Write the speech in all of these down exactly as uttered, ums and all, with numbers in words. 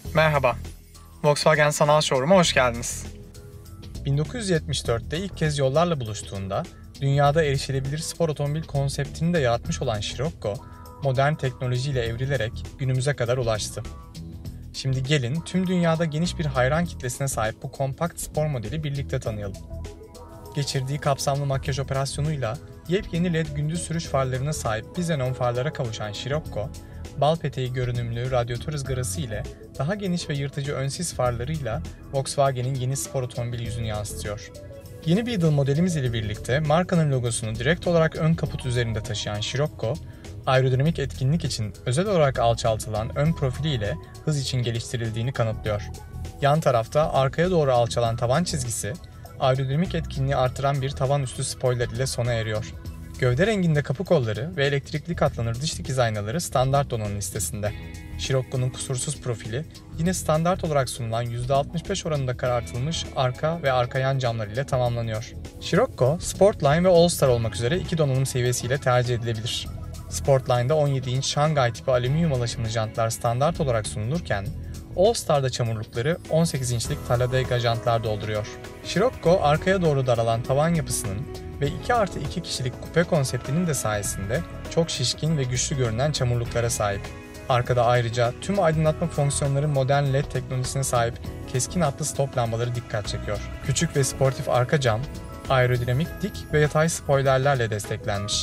Merhaba, Volkswagen Sanal Showroom'a hoş geldiniz. bin dokuz yüz yetmiş dörtte ilk kez yollarla buluştuğunda, dünyada erişilebilir spor otomobil konseptini de yaratmış olan Scirocco, modern teknolojiyle evrilerek günümüze kadar ulaştı. Şimdi gelin tüm dünyada geniş bir hayran kitlesine sahip bu kompakt spor modeli birlikte tanıyalım. Geçirdiği kapsamlı makyaj operasyonuyla yepyeni led gündüz sürüş farlarına sahip bizenon farlara kavuşan Scirocco, bal peteği görünümlü radyatör ızgarası ile daha geniş ve yırtıcı ön sis farlarıyla Volkswagen'in yeni spor otomobil yüzünü yansıtıyor. Yeni Beetle modelimiz ile birlikte markanın logosunu direkt olarak ön kaput üzerinde taşıyan Scirocco, aerodinamik etkinlik için özel olarak alçaltılan ön profili ile hız için geliştirildiğini kanıtlıyor. Yan tarafta arkaya doğru alçalan tavan çizgisi, aerodinamik etkinliği artıran bir tavan üstü spoiler ile sona eriyor. Gövde renginde kapı kolları ve elektrikli katlanır dış dikiz aynaları standart donanım listesinde. Scirocco'nun kusursuz profili yine standart olarak sunulan yüzde altmış beş oranında karartılmış arka ve arka yan camlar ile tamamlanıyor. Scirocco, Sportline ve All-Star olmak üzere iki donanım seviyesiyle tercih edilebilir. Sportline'da on yedi inç Shanghai tipi alüminyum alaşımlı jantlar standart olarak sunulurken, All-Star'da çamurlukları on sekiz inçlik Talladega jantlar dolduruyor. Scirocco, arkaya doğru daralan tavan yapısının ve iki artı iki kişilik kupe konseptinin de sayesinde çok şişkin ve güçlü görünen çamurluklara sahip. Arkada ayrıca tüm aydınlatma fonksiyonları modern led teknolojisine sahip keskin hatlı stop lambaları dikkat çekiyor. Küçük ve sportif arka cam, aerodinamik dik ve yatay spoilerlerle desteklenmiş.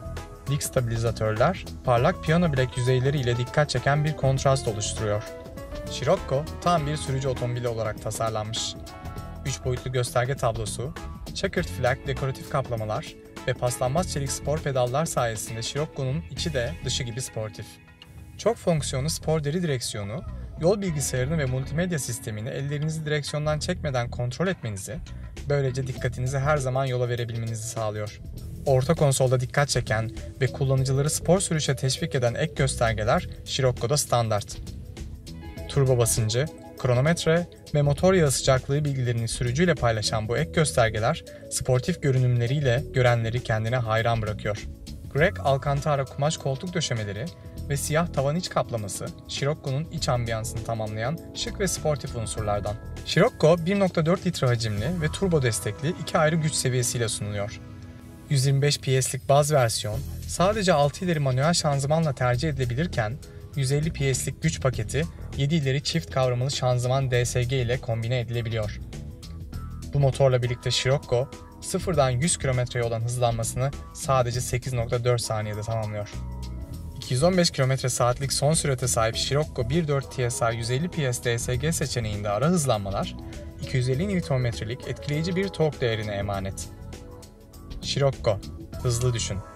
Dik stabilizatörler, parlak piyano bilek yüzeyleri ile dikkat çeken bir kontrast oluşturuyor. Scirocco, tam bir sürücü otomobili olarak tasarlanmış. üç boyutlu gösterge tablosu, checkered flag dekoratif kaplamalar ve paslanmaz çelik spor pedallar sayesinde Scirocco'nun içi de dışı gibi sportif. Çok fonksiyonlu spor deri direksiyonu, yol bilgisayarını ve multimedya sistemini ellerinizi direksiyondan çekmeden kontrol etmenizi, böylece dikkatinizi her zaman yola verebilmenizi sağlıyor. Orta konsolda dikkat çeken ve kullanıcıları spor sürüşe teşvik eden ek göstergeler Scirocco'da standart. Turbo basıncı, kronometre ve motor yağı sıcaklığı bilgilerini sürücüyle paylaşan bu ek göstergeler, sportif görünümleriyle görenleri kendine hayran bırakıyor. Greg Alcantara kumaş koltuk döşemeleri ve siyah tavan iç kaplaması, Scirocco'nun iç ambiyansını tamamlayan şık ve sportif unsurlardan. Scirocco, bir nokta dört litre hacimli ve turbo destekli iki ayrı güç seviyesiyle sunuluyor. yüz yirmi beş P S'lik baz versiyon, sadece altı ileri manuel şanzımanla tercih edilebilirken, yüz elli P S'lik güç paketi, yedi ileri çift kavramalı şanzıman D S G ile kombine edilebiliyor. Bu motorla birlikte Scirocco, sıfırdan yüz kilometreye olan hızlanmasını sadece sekiz nokta dört saniyede tamamlıyor. iki yüz on beş kilometre saatlik son sürate sahip Scirocco bir nokta dört T S I yüz elli P S D S G seçeneğinde ara hızlanmalar, iki yüz elli Nm etkileyici bir tork değerine emanet. Scirocco, hızlı düşün.